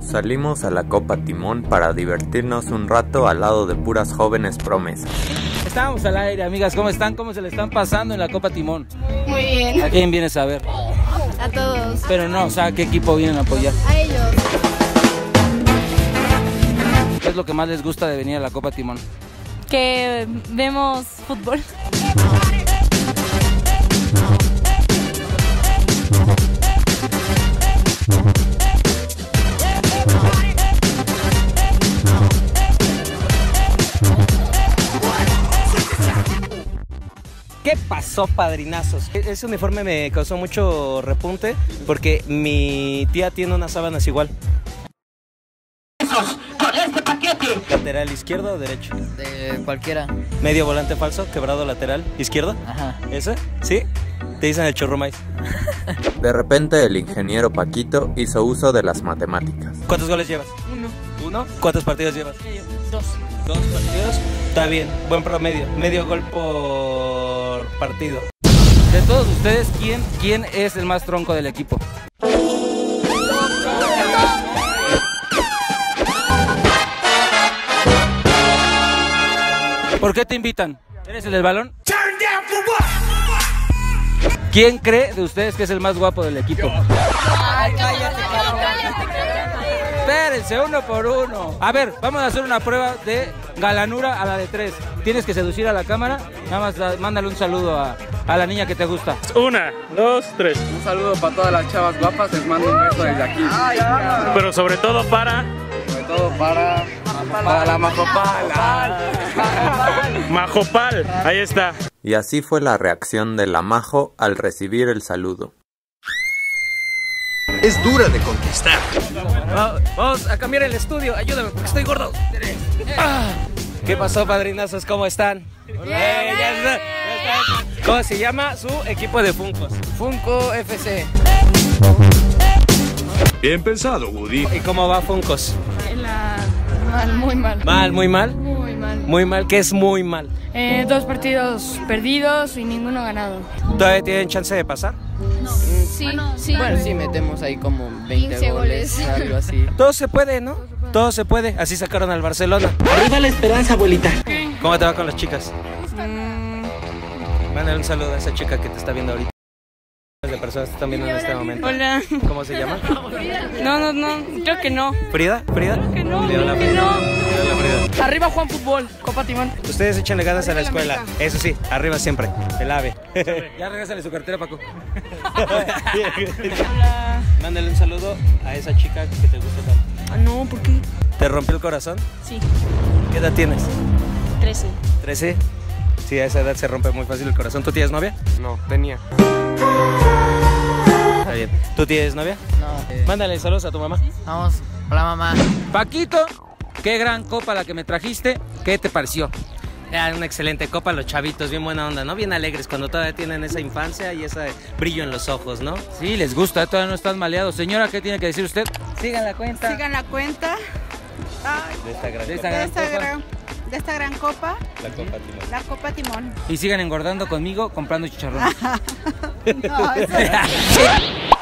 Salimos a la Copa Timón para divertirnos un rato al lado de puras jóvenes promesas. Estamos al aire, amigas, ¿cómo están? ¿Cómo se le están pasando en la Copa Timón? Muy bien. ¿A quién vienes a ver? A todos. Pero no, o sea, ¿qué equipo vienen a apoyar? A ellos. ¿Qué es lo que más les gusta de venir a la Copa Timón? Que vemos fútbol. ¿Qué pasó, padrinazos? Ese uniforme me causó mucho repunte porque mi tía tiene unas sábanas igual. Con este paquete. ¿Lateral izquierdo o derecho? De cualquiera. Medio volante falso, quebrado lateral izquierdo. Ajá. ¿Ese? ¿Sí? Te dicen el churro maíz. De repente el ingeniero Paquito hizo uso de las matemáticas. ¿Cuántos goles llevas? ¿Uno? ¿Cuántos partidos llevas? Dos. ¿Dos partidos? Está bien, buen promedio. Medio gol por partido. De todos ustedes, ¿quién es el más tronco del equipo? ¿Por qué te invitan? ¿Eres el del balón? ¿Quién cree de ustedes que es el más guapo del equipo? Ay, cállate, Espérense, uno por uno. A ver, vamos a hacer una prueba de galanura a la de 3. Tienes que seducir a la cámara. Nada más mándale un saludo a la niña que te gusta. 1, 2, 3. Un saludo para todas las chavas guapas, les mando un beso desde aquí. Pero sobre todo para Sobre todo para la Majopal. Majopal. Ahí está. Y así fue la reacción de la Majo al recibir el saludo. Es dura de conquistar. Vamos a cambiar el estudio, ayúdame porque estoy gordo. ¿Qué pasó, padrinazos? ¿Cómo están? Ya está. ¿Cómo se llama su equipo de Funkos? Funko FC. Bien pensado, Woody. ¿Y cómo va Funkos? Mal, muy mal. ¿Mal, muy mal? Muy mal. Muy mal, ¿qué es muy mal? 2 partidos perdidos y ninguno ganado. ¿Todavía tienen chance de pasar? Sí, sí. Bueno, sí metemos ahí como 20 15 goles, goles. algo así. Todo se puede, ¿no? Todo se puede. Así sacaron al Barcelona. Arriba la esperanza, abuelita. ¿Cómo te va con las chicas? Mándale un saludo a esa chica que te está viendo ahorita. De personas te están viendo en este momento. Hola. ¿Cómo se llama? No, creo que no. ¿Frida? ¿Frida? que no, Dile hola, creo que Frida. no. Dile hola, Frida. Arriba Juan Fútbol, Copa Timón. Ustedes échenle ganas a la escuela. Eso sí, arriba siempre. El ave. Ya regresale su cartera, Paco. Hola. Mándale un saludo a esa chica que te gusta tanto. No, ¿por qué? ¿Te rompió el corazón? Sí, ¿Qué edad tienes? 13. ¿13? Sí, a esa edad se rompe muy fácil el corazón. ¿Tú tienes novia? No, tenía. Está bien. ¿Tú tienes novia? No. Mándale saludos a tu mamá. Vamos. Hola, mamá. Paquito, qué gran copa la que me trajiste. ¿Qué te pareció? Era una excelente copa, los chavitos, bien buena onda, ¿no? Bien alegres cuando todavía tienen esa infancia y ese brillo en los ojos, ¿no? Sí, les gusta, todavía no están maleados. Señora, ¿qué tiene que decir usted? Sigan la cuenta. Sigan la cuenta. Ay, De esta gran De copa. esta de esta gran copa, La copa Timón. la Copa Timón. Y sigan engordando conmigo comprando chicharrón. No, eso